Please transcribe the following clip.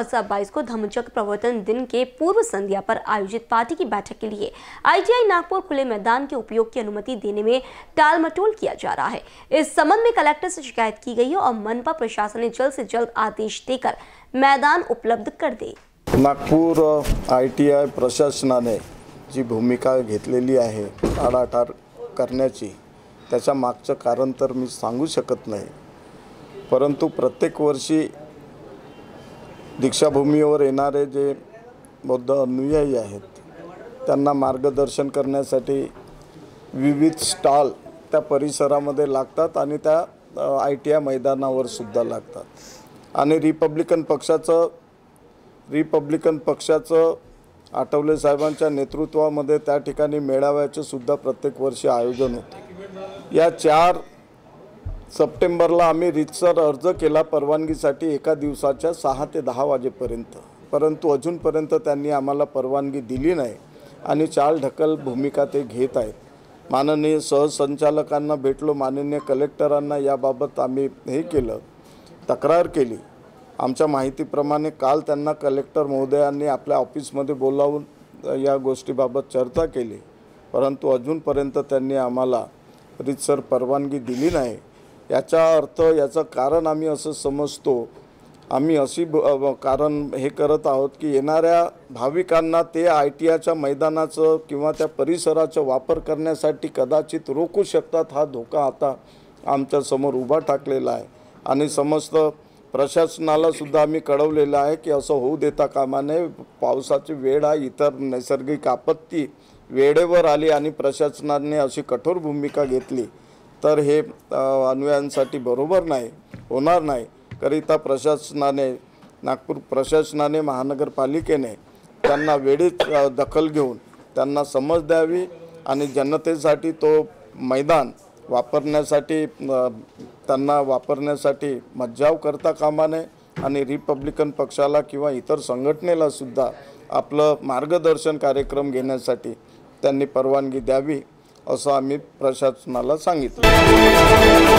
2022 को धम्मचक्र प्रवर्तन दिन के पूर्व संध्या पर आयोजित पार्टी की बैठक के लिए आईटीआई नागपुर खुले मैदान के उपयोग की अनुमति देने में टालमटोल किया जा रहा है। इस संबंध में कलेक्टर से शिकायत की गई है और मनपा प्रशासन ने जल्द से जल्द आदेश देकर मैदान उपलब्ध कर दे। नागपूर आईटीआई प्रशासनाने जी भूमिका घेतलेली आहे आडाठार करण्याची, त्याच्या मागचं कारण तर मी सांगू शकत नाही, परंतु प्रत्येक वर्षी दीक्षाभूमीवर येणारे जे बौद्ध अनुयायी आहेत त्यांना मार्गदर्शन करण्यासाठी विविध स्टॉल त्या परिसरामध्ये लागतात आणि त्या आईटीआय मैदानावर सुद्धा लागतात। आणि रिपब्लिकन पक्षाचं आठवले साहेबांच्या नेतृत्वामध्ये त्या ठिकाणी मेळाव्याचे सुद्धा प्रत्येक वर्षी आयोजन होते। या 4 सप्टेंबरला आम्ही रितसर अर्ज केला परवानगीसाठी एका दिवसाच्या 6 ते 10 वाजेपर्यंत, परंतु अजूनपर्यंत त्यांनी आम्हाला परवानगी दिली नाही आणि चालढकल भूमिका ते घेत आहेत। माननीय सहसंचालकांना भेटलो, माननीय कलेक्टरांना याबाबत आम्ही हे केलं, तक्रार केली। आमच्या माहितीप्रमाणे काल त्यांना कलेक्टर महोदयांनी आपल्या ऑफिसमध्ये बोलावून या गोष्टीबाबत चर्चा केली, परंतु अजूनपर्यंत त्यांनी आम्हाला रितसर परवानगी दिली नाही। याचा अर्थ, याचं कारण आम्ही असं समजतो, आम्ही अशी कारण हे करत आहोत की येणाऱ्या भाविकांना ते आयटीआयच्या मैदानाचं किंवा त्या परिसराचा वापर करण्यासाठी कदाचित रोखू शकतात। हा धोका आता आमच्या समोर उभा टाकलेला आहे आणि समस्त प्रशासनाला सुद्धा आम्ही कळवलेलं आहे की असं होऊ देता कामा नये। पावसाची वेळ आहे, इतर नैसर्गिक आपत्ती वेळेवर आली आणि प्रशासनाने अशी कठोर भूमिका घेतली तर हे अनुयायांसाठी बरोबर नाही, होणार नाही। करिता प्रशासनाने, नागपूर प्रशासनाने, महानगरपालिकेने त्यांना वेळीच दखल घेऊन त्यांना समज द्यावी आणि जनतेसाठी तो मैदान वापरण्यासाठी त्यांना वापरण्यासाठी मज्जाव करता कामा नये आणि रिपब्लिकन पक्षाला किंवा इतर संघटनेला सुद्धा आपलं मार्गदर्शन कार्यक्रम घेण्यासाठी त्यांनी परवानगी द्यावी असं आम्ही प्रशासनाला सांगितलं।